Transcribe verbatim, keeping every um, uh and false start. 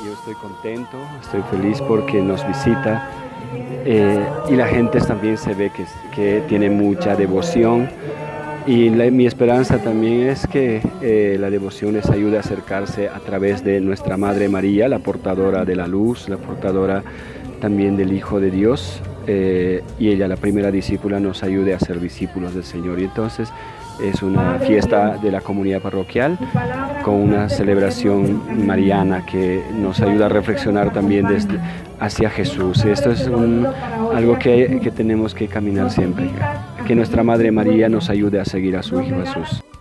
yo estoy contento, estoy feliz porque nos visita eh, y la gente también se ve que, que tiene mucha devoción. Y la, mi esperanza también es que eh, la devoción les ayude a acercarse a través de nuestra Madre María, la portadora de la luz, la portadora también del Hijo de Dios, eh, y ella, la primera discípula, nos ayude a ser discípulos del Señor. Y entonces es una fiesta de la comunidad parroquial con una celebración mariana que nos ayuda a reflexionar también desde, hacia Jesús. Esto es un, algo que, que tenemos que caminar siempre, que nuestra Madre María nos ayude a seguir a su Hijo Jesús.